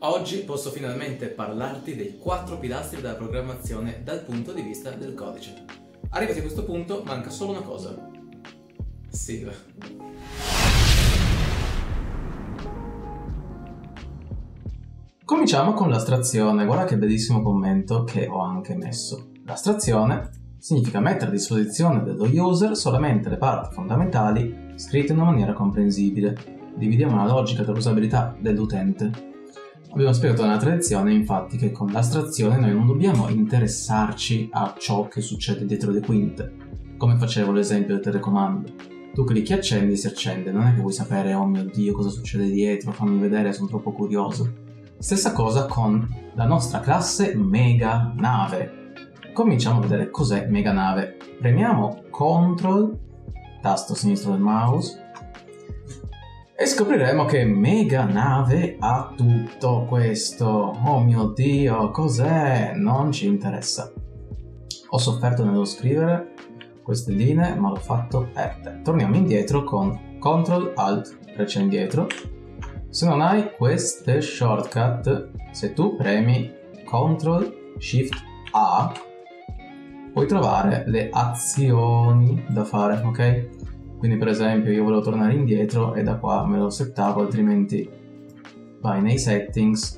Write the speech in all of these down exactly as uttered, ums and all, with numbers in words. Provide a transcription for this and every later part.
Oggi posso finalmente parlarti dei quattro pilastri della programmazione dal punto di vista del codice. Arrivati a questo punto manca solo una cosa. Sigla. Cominciamo con l'astrazione. Guarda che bellissimo commento che ho anche messo. L'astrazione significa mettere a disposizione dello user solamente le parti fondamentali scritte in una maniera comprensibile. Dividiamo la logica dell'usabilità dell'utente. Abbiamo spiegato nella tradizione, infatti, che con l'astrazione noi non dobbiamo interessarci a ciò che succede dietro le quinte, come facevo l'esempio del telecomando. Tu clicchi accendi e si accende, non è che vuoi sapere, oh mio Dio, cosa succede dietro, fammi vedere, sono troppo curioso. Stessa cosa con la nostra classe Mega Nave. Cominciamo a vedere cos'è Mega Nave. Premiamo control, tasto sinistro del mouse, e scopriremo che Mega Nave ha tutto questo. Oh mio Dio, cos'è? Non ci interessa. Ho sofferto nello scrivere queste linee, ma l'ho fatto per te. Torniamo indietro con control alt freccia indietro. Se non hai queste shortcut, se tu premi control shift A, puoi trovare le azioni da fare, ok? Quindi per esempio io volevo tornare indietro e da qua me lo settavo, altrimenti vai nei settings,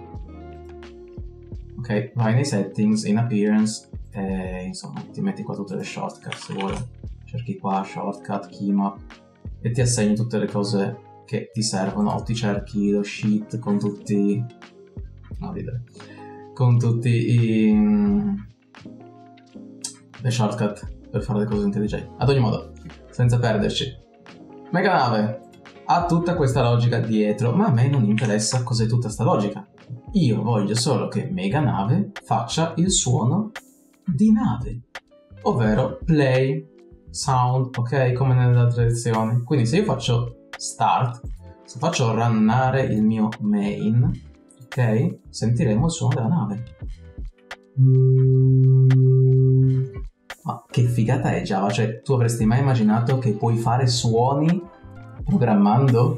ok, vai nei settings, in appearance, e insomma ti metti qua tutte le shortcut se vuoi, cerchi qua shortcut, keymap e ti assegni tutte le cose che ti servono, o ti cerchi lo sheet con tutti, no ridere, con tutti i le shortcut per fare le cose intelligenti. Ad ogni modo, senza perderci, Mega Nave ha tutta questa logica dietro, ma a me non interessa cos'è tutta sta logica. Io voglio solo che Mega Nave faccia il suono di nave, ovvero play, sound, ok, come nella tradizione. Quindi se io faccio start, se faccio runnare il mio main, ok, sentiremo il suono della nave. Ma che figata è Java, cioè tu avresti mai immaginato che puoi fare suoni programmando?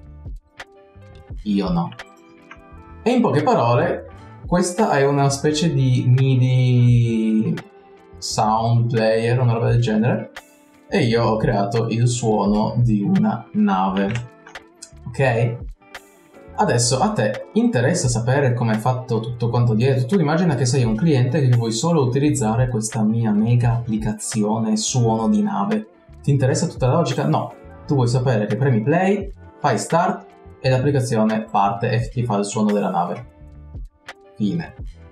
Io no. E in poche parole, questa è una specie di MIDI sound player, una roba del genere, e io ho creato il suono di una nave, ok? Adesso a te interessa sapere come è fatto tutto quanto dietro. Tu immagina che sei un cliente che vuoi solo utilizzare questa mia mega applicazione suono di nave. Ti interessa tutta la logica? No. Tu vuoi sapere che premi play, fai start e l'applicazione parte e ti fa il suono della nave. Fine.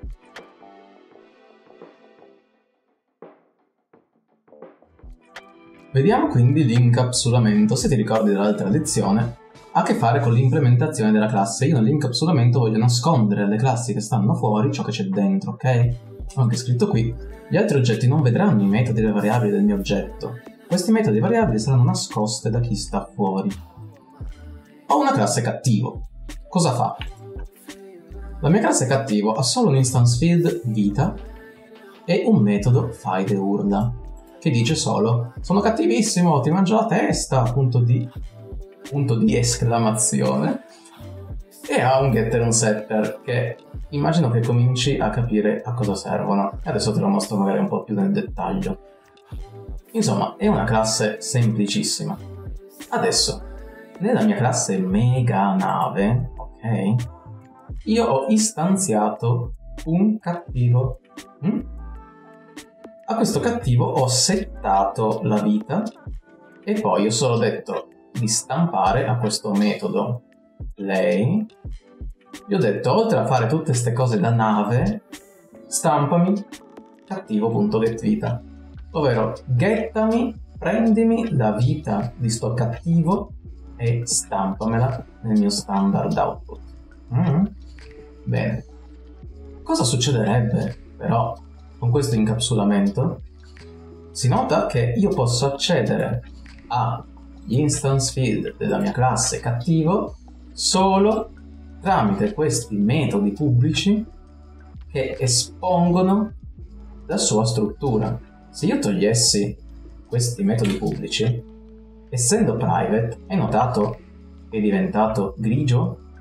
Vediamo quindi l'incapsulamento. Se ti ricordi dall'altra lezione, ha a che fare con l'implementazione della classe. Io nell'incapsulamento voglio nascondere alle classi che stanno fuori ciò che c'è dentro, ok? Ho anche scritto qui, gli altri oggetti non vedranno i metodi e le variabili del mio oggetto. Questi metodi e variabili saranno nascoste da chi sta fuori. Ho una classe cattivo. Cosa fa? La mia classe cattivo ha solo un instance field vita e un metodo fai de urla, che dice solo sono cattivissimo, ti mangio la testa, punto di... punto di esclamazione, e ha un getter e un setter che immagino che cominci a capire a cosa servono. Adesso te lo mostro magari un po' più nel dettaglio. Insomma, è una classe semplicissima. Adesso, nella mia classe Mega Nave, ok, io ho istanziato un cattivo. Mm? A questo cattivo ho settato la vita e poi ho solo detto di stampare a questo metodo play. Gli ho detto, oltre a fare tutte queste cose da nave, stampami cattivo.getVita, ovvero gettami, prendimi la vita di sto cattivo e stampamela nel mio standard output. Mm-hmm. Bene, cosa succederebbe però con questo incapsulamento? Si nota che io posso accedere agli instance field della mia classe cattivo solo tramite questi metodi pubblici che espongono la sua struttura. Se io togliessi questi metodi pubblici, essendo private, hai notato che è diventato grigio?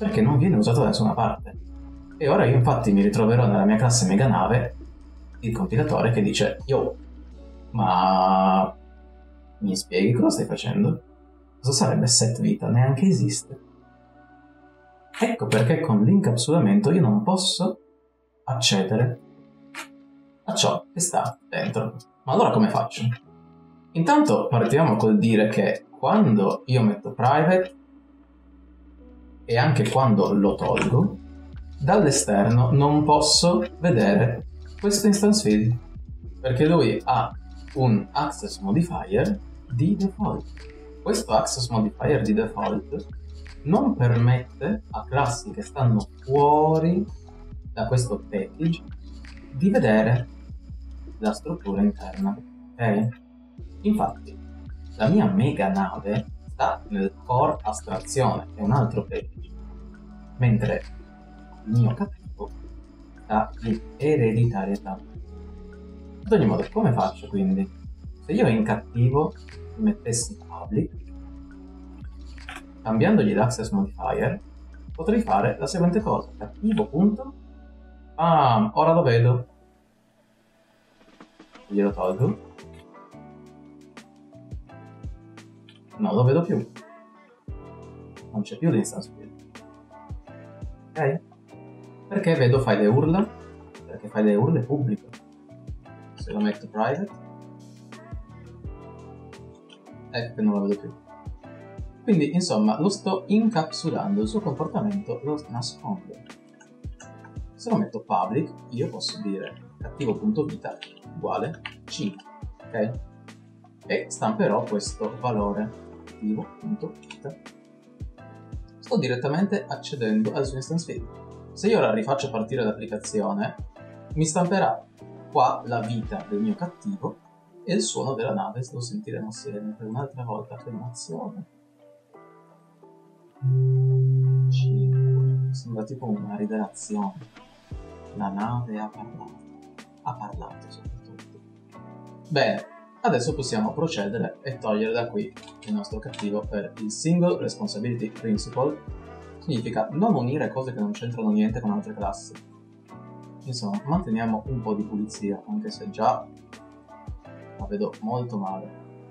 perché non viene usato da nessuna parte. E ora io infatti mi ritroverò nella mia classe mega nave il compilatore che dice: yo, ma mi spieghi cosa stai facendo? Cosa sarebbe set vita? Neanche esiste. Ecco perché con l'incapsulamento io non posso accedere a ciò che sta dentro. Ma allora come faccio? Intanto partiamo col dire che quando io metto private e anche quando lo tolgo, dall'esterno non posso vedere questo instance field, perché lui ha un access modifier di default. Questo access modifier di default non permette a classi che stanno fuori da questo package di vedere la struttura interna, ok? Infatti la mia mega nave sta nel core astrazione, è un altro package, mentre il mio cattivo sta in ereditarietà. Ad ogni modo, come faccio quindi? Se io in cattivo mettessi public, cambiandogli l'access modifier, potrei fare la seguente cosa: cattivo punto, ah, ora lo vedo, glielo tolgo, non lo vedo più, non c'è più l'instance field, ok? Perché vedo file urla? Perché file urla è pubblico. Se lo metto private, ecco che non lo vedo più. Quindi insomma lo sto incapsulando, il suo comportamento lo nascondo. Se lo metto public, io posso dire cattivo.vita uguale cinque, ok? E stamperò questo valore cattivo.vita. Sto direttamente accedendo al suo instance field. Se io ora rifaccio partire l'applicazione, mi stamperà qua la vita del mio cattivo e il suono della nave. Lo sentiremo assieme per un'altra volta. Che emozione! cinque. Sembra tipo una rivelazione. La nave ha parlato. Ha parlato soprattutto. Bene, adesso possiamo procedere e togliere da qui il nostro cattivo per il Single Responsibility Principle. Significa non unire cose che non c'entrano niente con altre classi. Insomma, manteniamo un po' di pulizia, anche se già la vedo molto male.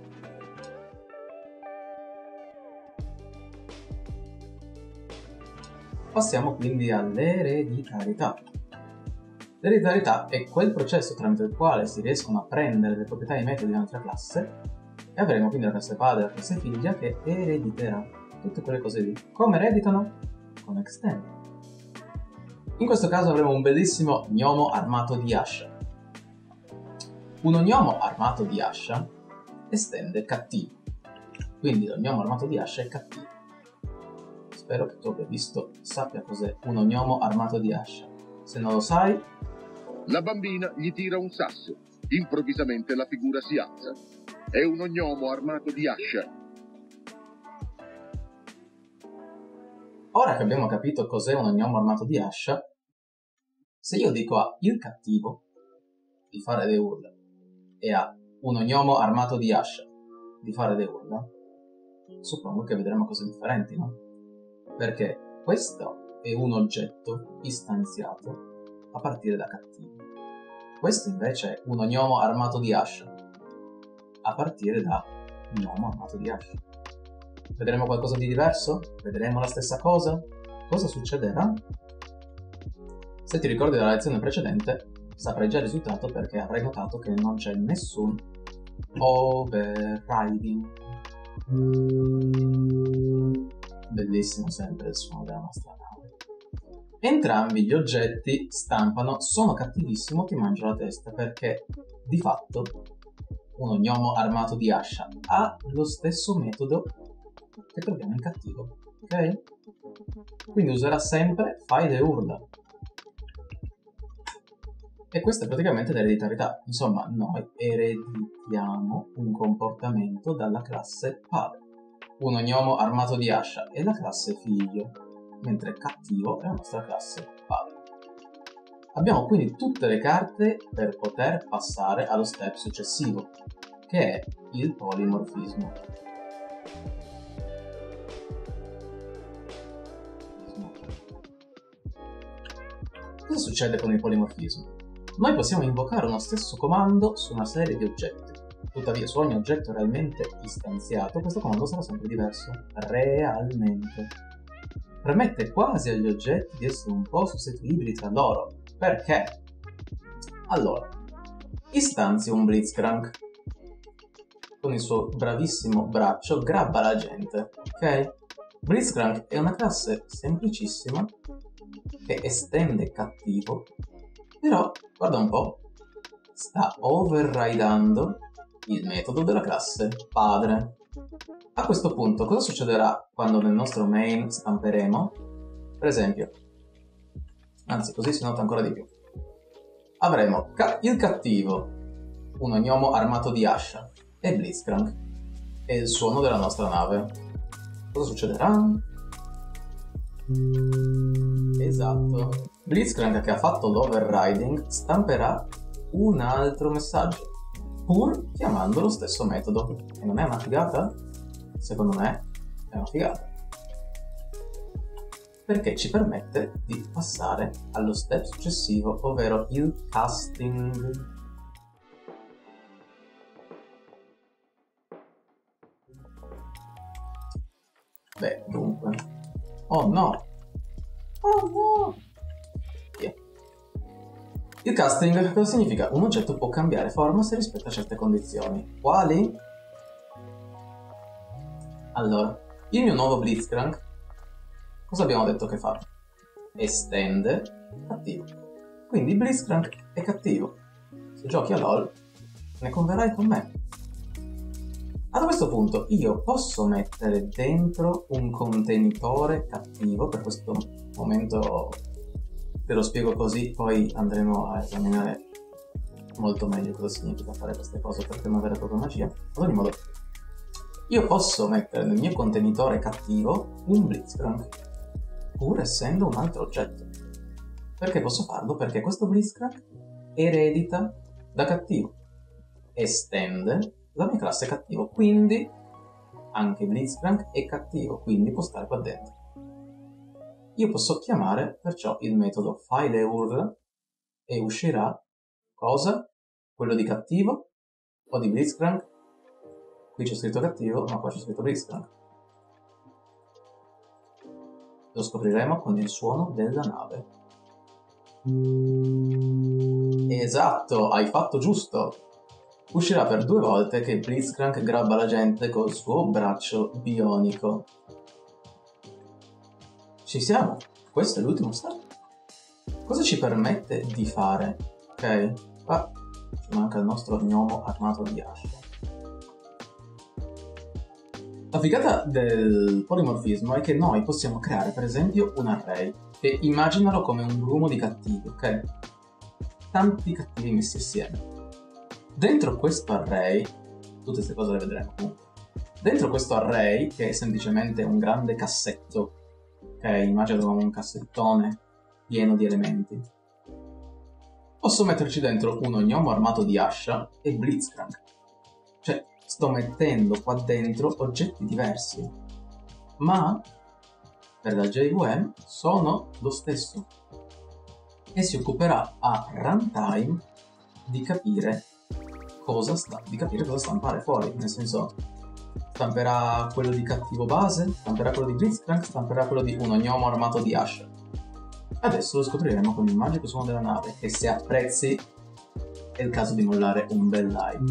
Passiamo quindi all'ereditarietà. L'ereditarietà è quel processo tramite il quale si riescono a prendere le proprietà e i metodi di un'altra classe e avremo quindi la classe padre e la classe figlia che erediterà tutte quelle cose lì. Come ereditano? Con extend. In questo caso avremo un bellissimo gnomo armato di ascia. Uno gnomo armato di ascia estende cattivo, quindi lo gnomo armato di ascia è cattivo. Spero che tu abbia visto, sappia cos'è uno gnomo armato di ascia. Se non lo sai... La bambina gli tira un sasso. Improvvisamente la figura si alza. È uno gnomo armato di ascia. Ora che abbiamo capito cos'è uno gnomo armato di ascia, se io dico a il cattivo di fare le urla e a uno gnomo armato di ascia di fare le urla, suppongo che vedremo cose differenti, no? Perché questo è un oggetto istanziato a partire da cattivo. Questo invece è uno gnomo armato di ascia a partire da gnomo armato di ascia. Vedremo qualcosa di diverso? Vedremo la stessa cosa? Cosa succederà? Se ti ricordi della lezione precedente, saprai già il risultato perché avrai notato che non c'è nessun overriding. Bellissimo sempre il suono della nostra nave. Entrambi gli oggetti stampano sono cattivissimo, ti mangio la testa, perché di fatto uno gnomo armato di ascia ha lo stesso metodo che troviamo in cattivo, ok? Quindi userà sempre file e urla. E questa è praticamente l'ereditarietà. Insomma, noi ereditiamo un comportamento dalla classe padre. Uno gnomo armato di ascia è la classe figlio, mentre cattivo è la nostra classe padre. Abbiamo quindi tutte le carte per poter passare allo step successivo, che è il polimorfismo. Cosa succede con il polimorfismo? Noi possiamo invocare uno stesso comando su una serie di oggetti. Tuttavia, su ogni oggetto realmente istanziato, questo comando sarà sempre diverso. Realmente. Permette quasi agli oggetti di essere un po' sostituibili tra loro. Perché? Allora, istanzia un Blitzcrank. Con il suo bravissimo braccio grabba la gente, ok? Blitzcrank è una classe semplicissima che estende cattivo, però, guarda un po', sta overridando il metodo della classe padre. A questo punto, cosa succederà quando nel nostro main stamperemo? Per esempio, anzi così si nota ancora di più, avremo ca- il cattivo, un gnomo armato di ascia, e Blitzcrank, e il suono della nostra nave. Cosa succederà? Esatto, Blitzcrank, che ha fatto l'overriding, stamperà un altro messaggio, pur chiamando lo stesso metodo. E non è una figata? Secondo me è una figata, perché ci permette di passare allo step successivo, ovvero il casting. Beh, dunque. Oh no! Oh no! Yeah. Il casting cosa significa? Un oggetto può cambiare forma se rispetta certe condizioni. Quali? Allora, il mio nuovo Blitzcrank, cosa abbiamo detto che fa? Estende cattivo. Quindi Blitzcrank è cattivo. Se giochi a LoL, ne converrai con me. A questo punto io posso mettere dentro un contenitore cattivo. Per questo momento te lo spiego così, poi andremo a esaminare molto meglio cosa significa fare queste cose, perché è una vera e propria magia. Ad ogni modo, io posso mettere nel mio contenitore cattivo un Blitzcrank, pur essendo un altro oggetto. Perché posso farlo? Perché questo Blitzcrank eredita da cattivo, estende la mia classe cattivo, quindi anche Blitzcrank è cattivo, quindi può stare qua dentro. Io posso chiamare perciò il metodo file e urla e uscirà cosa? Quello di cattivo o di Blitzcrank? Qui c'è scritto cattivo, ma qua c'è scritto Blitzcrank. Lo scopriremo con il suono della nave. Esatto, hai fatto giusto. Uscirà per due volte che Blitzcrank grabba la gente col suo braccio bionico. Ci siamo, questo è l'ultimo step. Cosa ci permette di fare? Ok, qua ci manca il nostro gnomo armato di ascia. La figata del polimorfismo è che noi possiamo creare per esempio un array, che immaginalo come un grumo di cattivi, ok? Tanti cattivi messi assieme. Dentro questo array, tutte queste cose le vedremo comunque, dentro questo array, che è semplicemente un grande cassetto, ok, immagino come un cassettone pieno di elementi, posso metterci dentro uno gnomo armato di ascia e Blitzcrank. Cioè, sto mettendo qua dentro oggetti diversi, ma per la J V M sono lo stesso, e si occuperà a runtime di capire cosa sta, di capire cosa stampare fuori, nel senso, stamperà quello di cattivo base, stamperà quello di Blitzcrank, stamperà quello di uno gnomo armato di ascia. Adesso lo scopriremo con il magico suono della nave, e se apprezzi è il caso di mollare un bel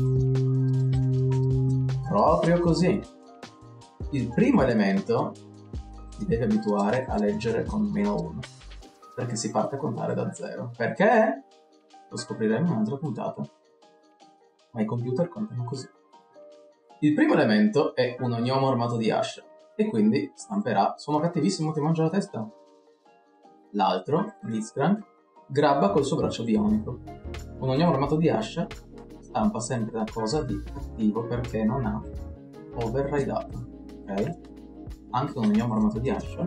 like. Proprio così. Il primo elemento ti devi abituare a leggere con meno uno, perché si parte a contare da zero. Perché? Lo scopriremo in un'altra puntata. Ma i computer contano così. Il primo elemento è uno gnomo armato di ascia, e quindi stamperà sono cattivissimo, ti mangio la testa. L'altro, Blitzcrank, grabba col suo braccio bionico. Uno gnomo armato di ascia stampa sempre la cosa di cattivo perché non ha overridato, ok? Anche uno gnomo armato di ascia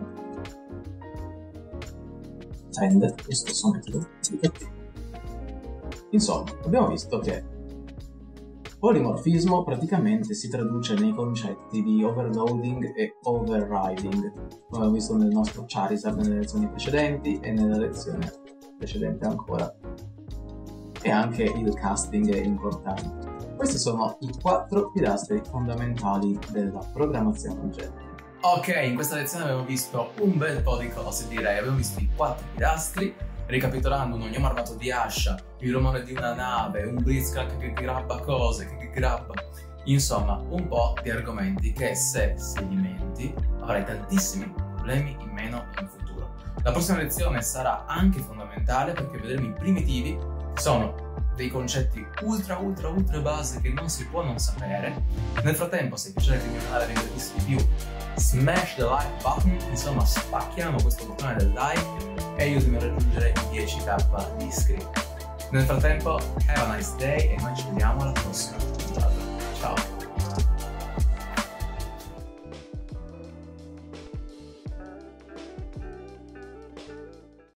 tende lo stesso metodo di cattivo. Insomma, abbiamo visto che polimorfismo praticamente si traduce nei concetti di overloading e overriding, come abbiamo visto nel nostro Charizard nelle lezioni precedenti e nella lezione precedente ancora, e anche il casting è importante. Questi sono i quattro pilastri fondamentali della programmazione oggetti. Ok, in questa lezione abbiamo visto un bel po' di cose, direi. Abbiamo visto i quattro pilastri, ricapitolando: un ognomo armato di ascia, il rumore di una nave, un blitzcrank che grabba cose, che grabba... Insomma, un po' di argomenti che, se sedimenti, avrai tantissimi problemi in meno in futuro. La prossima lezione sarà anche fondamentale perché vedremo i primitivi, che sono dei concetti ultra ultra ultra base che non si può non sapere. Nel frattempo, se piacere che il mio canale venga visto di più, smash the like button, insomma spacchiamo questo bottone del like e io devo raggiungere i dieci k di iscritti. Nel frattempo, have a nice day e noi ci vediamo alla prossima puntata. Ciao!